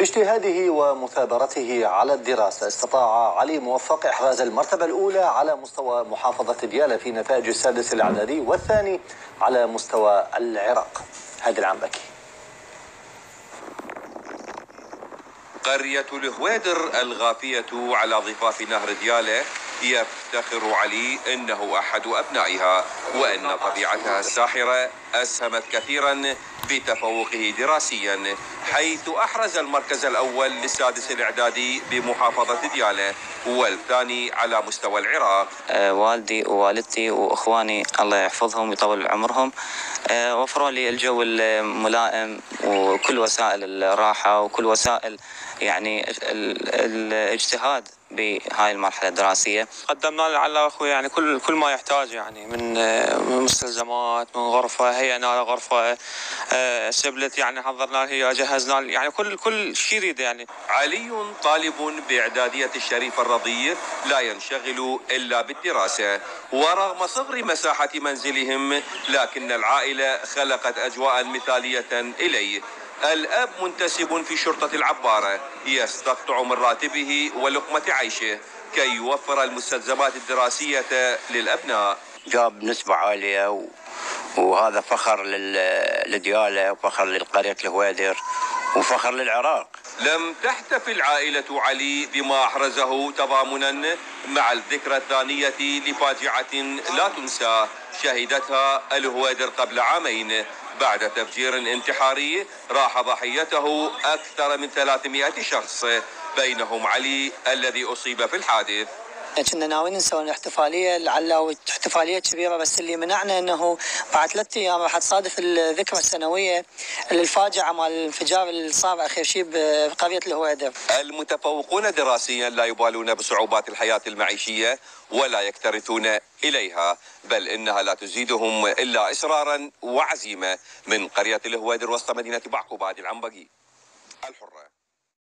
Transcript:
باجتهاده ومثابرته على الدراسة استطاع علي موفق إحراز المرتبة الأولى على مستوى محافظة ديالى في نتائج السادس الإعدادي والثاني على مستوى العراق. هادي العنبكي. قرية الهويدر الغافية على ضفاف نهر ديالى يفتخر علي أنه أحد أبنائها، وأن طبيعتها الساحرة أسهمت كثيرا بتفوقه دراسيا، حيث أحرز المركز الأول للسادس الإعدادي بمحافظة ديالى والثاني على مستوى العراق. والدي ووالدتي وإخواني الله يحفظهم ويطول عمرهم وفروا لي الجو الملائم وكل وسائل الراحة وكل وسائل يعني الاجتهاد بهاي المرحلة الدراسية. قدمنا له على أخوي يعني كل ما يحتاج، يعني من مستلزمات، من غرفة، هيئنا له غرفة، سبلت يعني حضرنا له، جهزنا له يعني كل شيء يريده. يعني علي طالب بإعدادية الشريف الرضي لا ينشغل إلا بالدراسة، ورغم صغر مساحة منزلهم لكن العائلة خلقت أجواء مثالية إليه. الأب منتسب في شرطة العبارة يستقطع من راتبه ولقمة عيشه كي يوفر المستلزمات الدراسية للأبناء. جاب نسبة عالية وهذا فخر لديالى وفخر لقرية الهويدر وفخر للعراق. لم تحتفل عائلة علي بما أحرزه تضامنا مع الذكرى الثانية لفاجعة لا تنسى شهدتها الهويدر قبل عامين بعد تفجير انتحاري راح ضحيته أكثر من 300 شخص، بينهم علي الذي أصيب في الحادث. كنا ناويين نسوي احتفاليه لعل احتفاليه كبيره، بس اللي منعنا انه بعد 3 ايام راح تصادف الذكرى السنويه للفاجعه مال الانفجار اللي صار اخر شيء بقريه الهويدر. المتفوقون دراسيا لا يبالون بصعوبات الحياه المعيشيه ولا يكترثون اليها، بل انها لا تزيدهم الا اصرارا وعزيمه. من قريه الهويدر وسط مدينه بعقوبه، هادي العنبكي، الحرة.